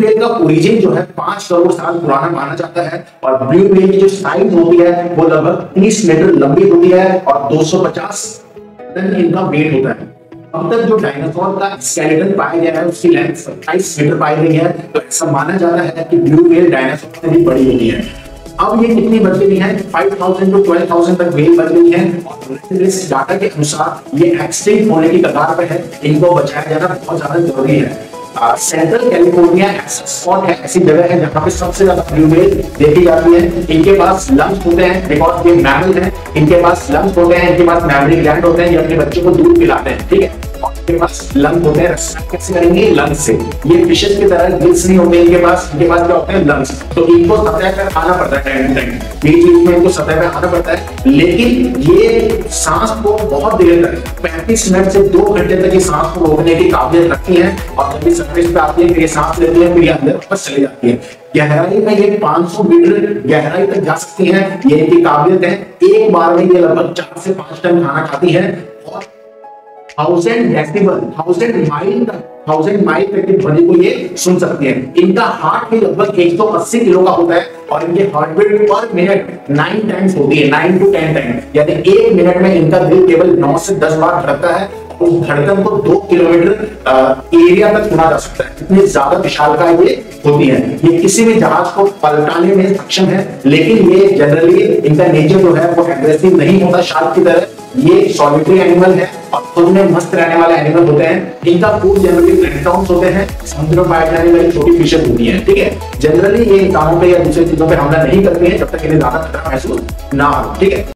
Whale का origin जो है 5 करोड़ साल पुराना माना जाता है और ब्लू व्हेल की जो साइज होती है वो लगभग 30 मीटर लंबी होती है और 250 टन इनका वेट होता है। अब तक जो डायनासोर का स्केलेटन पाया गया है उसकी लेंथ 27 मीटर पाई गई है, तो ऐसा माना जाता है कि ब्लू व्हेल डायनासोर से भी बड़ी होती है। अब ये कितनी बच गई है? 5000 to 12,000 तक व्हेल बच गई है और इस डाटा के अनुसार ये एक्सटिंक्ट होने की कगार पर है। इनको बचाया जाना बहुत ज्यादा जरूरी है। सेंट्रल कैलिफोर्निया ऐसा स्पॉट है, ऐसी जगह है जहाँ पे सबसे ज्यादा ब्लू व्हेल देखी जाती है। इनके पास लंग्स होते हैं, बिकॉज ये मैमल है, इनके पास लंग्स होते हैं, इनके पास मैमरी ग्लैंड होते हैं, ये अपने बच्चों को दूध पिलाते हैं, ठीक है। और इनके पास लंग होते हैं, कैसे करेंगे? लंग्स से। ये फिशेस की तरह गिल्स नहीं होते इनके पास क्या होते हैं? लंग्स। तो इनको सतह पर आना पड़ता है टाइम टू टाइम, बीच में इनको सतह पर आना पड़ता है। लेकिन ये सांस को बहुत देर तक 35 मिनट से 2 घंटे तक ये सांस को रोकने की काबिलियत रखती है और जब सरफेस पे आती है फिर ये सांस लेती है, फिर ये अंदर वापस चली जाती है। गहराई में ये 500 मीटर गहराई तक जा सकती है, ये इनकी काबिलियत है। एक बार में ये लगभग 4 से 5 टन खाना खाती है और 1000 डेसिबल 1000 माइल तक की ध्वनि को ये सुन सकती है। इनका हार्ट भी लगभग 180 किलो का होता है और इनकी heart beat per minute 9 times होती है, 9 to 10 टाइम्स, यानी 1 मिनट में इनका दिल केवल 9 से 10 बार धड़कता है। उस धड़कन को 2 किलोमीटर एरिया तक सुना जा सकता है, इतनी ज्यादा विशालकाय ये होती है। ये किसी भी जहाज को पलटाने में सक्षम है, लेकिन ये जनरली इनका नेचर जो है वो एग्रेसिव नहीं होता शार्क की तरह। ये सॉलिटरी एनिमल है और खुद में मस्त रहने वाले एनिमल होते हैं। इनका फूड जनरली प्लैंक्टन्स होते हैं, समुद्र में पाई जाने वाली छोटी फिशेस होती हैं, ठीक है। जनरली ये इंसानों पे या दूसरी चीजों पे हमला नहीं करती है जब तक इन्हें ज्यादा खतरा महसूस ना हो, ठीक है।